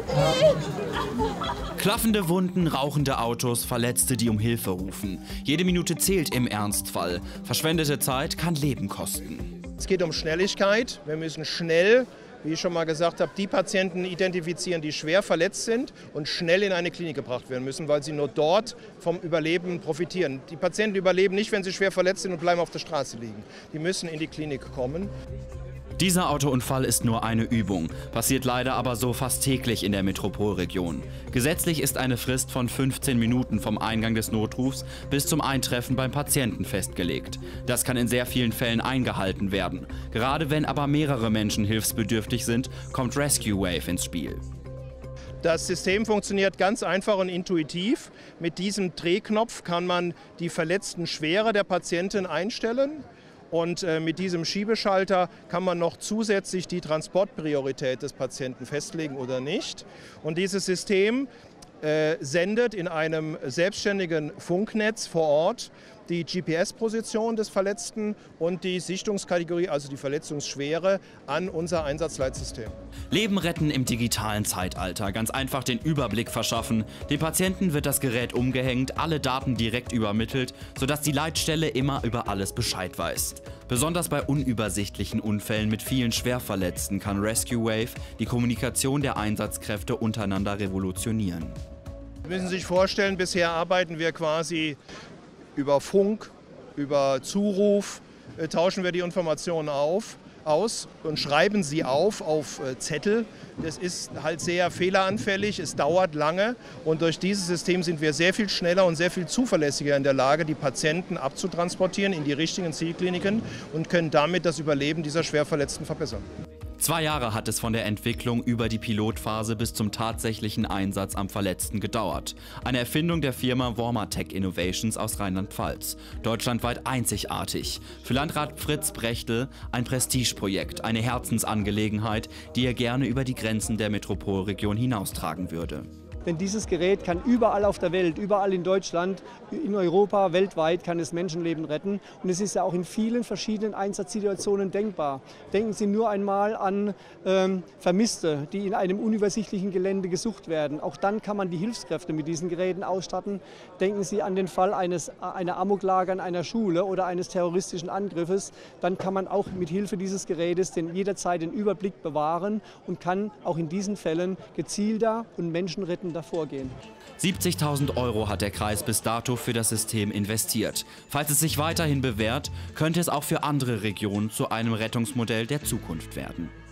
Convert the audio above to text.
Klaffende Wunden, rauchende Autos, Verletzte, die um Hilfe rufen. Jede Minute zählt im Ernstfall. Verschwendete Zeit kann Leben kosten. Es geht um Schnelligkeit. Wir müssen schnell, wie ich schon mal gesagt habe, die Patienten identifizieren, die schwer verletzt sind und schnell in eine Klinik gebracht werden müssen, weil sie nur dort vom Überleben profitieren. Die Patienten überleben nicht, wenn sie schwer verletzt sind und bleiben auf der Straße liegen. Die müssen in die Klinik kommen. Dieser Autounfall ist nur eine Übung, passiert leider aber so fast täglich in der Metropolregion. Gesetzlich ist eine Frist von 15 Minuten vom Eingang des Notrufs bis zum Eintreffen beim Patienten festgelegt. Das kann in sehr vielen Fällen eingehalten werden. Gerade wenn aber mehrere Menschen hilfsbedürftig sind, kommt Rescue Wave ins Spiel. Das System funktioniert ganz einfach und intuitiv. Mit diesem Drehknopf kann man die verletzten Schwere der Patientin einstellen. Und mit diesem Schiebeschalter kann man noch zusätzlich die Transportpriorität des Patienten festlegen oder nicht. Und dieses System sendet in einem selbstständigen Funknetz vor Ort die GPS-Position des Verletzten und die Sichtungskategorie, also die Verletzungsschwere, an unser Einsatzleitsystem. Leben retten im digitalen Zeitalter. Ganz einfach den Überblick verschaffen. Dem Patienten wird das Gerät umgehängt, alle Daten direkt übermittelt, sodass die Leitstelle immer über alles Bescheid weiß. Besonders bei unübersichtlichen Unfällen mit vielen Schwerverletzten kann Rescue Wave die Kommunikation der Einsatzkräfte untereinander revolutionieren. Sie müssen sich vorstellen, bisher arbeiten wir quasi über Funk, über Zuruf, tauschen wir die Informationen aus und schreiben sie auf Zettel. Das ist halt sehr fehleranfällig, es dauert lange und durch dieses System sind wir sehr viel schneller und sehr viel zuverlässiger in der Lage, die Patienten abzutransportieren in die richtigen Zielkliniken und können damit das Überleben dieser Schwerverletzten verbessern. 2 Jahre hat es von der Entwicklung über die Pilotphase bis zum tatsächlichen Einsatz am Verletzten gedauert. Eine Erfindung der Firma Wormatec Innovations aus Rheinland-Pfalz. Deutschlandweit einzigartig. Für Landrat Fritz Brechtel ein Prestigeprojekt, eine Herzensangelegenheit, die er gerne über die Grenzen der Metropolregion hinaustragen würde. Denn dieses Gerät kann überall auf der Welt, überall in Deutschland, in Europa, weltweit kann es Menschenleben retten. Und es ist ja auch in vielen verschiedenen Einsatzsituationen denkbar. Denken Sie nur einmal an Vermisste, die in einem unübersichtlichen Gelände gesucht werden. Auch dann kann man die Hilfskräfte mit diesen Geräten ausstatten. Denken Sie an den Fall einer Amoklage an einer Schule oder eines terroristischen Angriffes. Dann kann man auch mit Hilfe dieses Gerätes jederzeit den Überblick bewahren und kann auch in diesen Fällen gezielter und menschenrettender vorgehen. 70.000 € hat der Kreis bis dato für das System investiert. Falls es sich weiterhin bewährt, könnte es auch für andere Regionen zu einem Rettungsmodell der Zukunft werden.